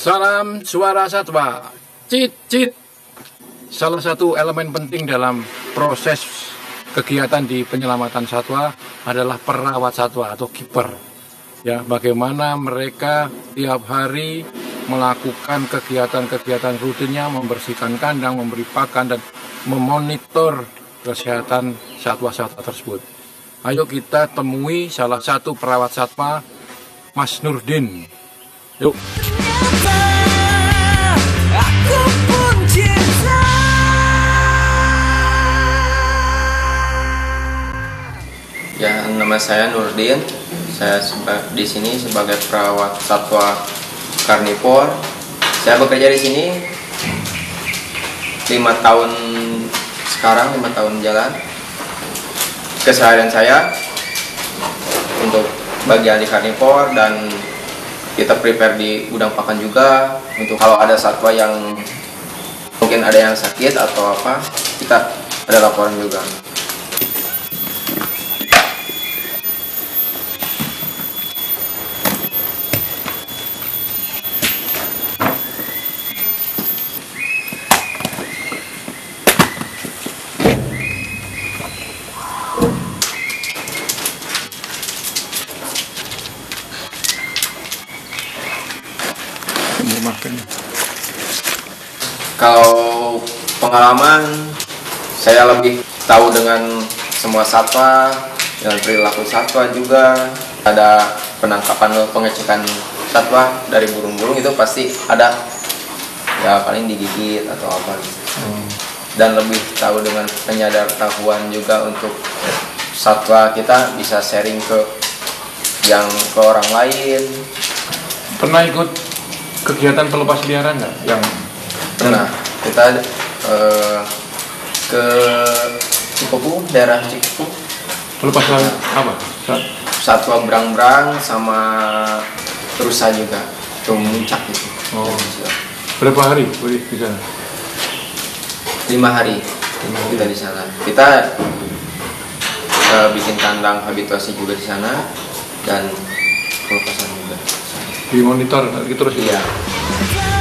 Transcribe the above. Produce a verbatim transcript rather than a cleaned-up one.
Salam suara satwa. Cit cit. Salah satu elemen penting dalam proses kegiatan di penyelamatan satwa adalah perawat satwa atau keeper. Ya, bagaimana mereka tiap hari melakukan kegiatan-kegiatan rutinnya, membersihkan kandang, memberi pakan dan memonitor kesehatan satwa-satwa tersebut. Ayo kita temui salah satu perawat satwa, Mas Nurdin. Yuk. Aku pun cinta. Ya, nama saya Nurdin. Saya di sini sebagai perawat satwa karnivor. Saya bekerja di sini lima tahun sekarang, lima tahun jalan. Keseharian saya untuk bagian di karnivor dan kita prepare di gudang pakan juga untuk kalau ada satwa yang mungkin ada yang sakit atau apa, kita ada laporan juga. Kalau pengalaman, saya lebih tahu dengan semua satwa, dengan perilaku satwa juga. Ada penangkapan, pengecekan satwa dari burung-burung itu pasti ada, ya paling digigit atau apa gitu. Hmm. Dan lebih tahu dengan penyadar-tahuan juga untuk satwa kita bisa sharing ke yang ke orang lain. Pernah ikut kegiatan pelepas liaran nggak? Yang Nah, kita uh, ke Cikupu, daerah Cikupu. Pelepas liaran apa? Satwa berang-berang sama rusa juga, ke Muncak gitu. Oh. Berapa hari di sana? Lima hari. Lima hari. Kita di sana. Kita uh, bikin kandang habituasi juga di sana dan pelepasan juga. Dimonitor gitu terus? Iya.